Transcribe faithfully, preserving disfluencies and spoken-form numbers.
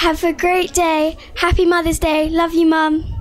Have a great day. Happy Mother's Day. Love you, Mum.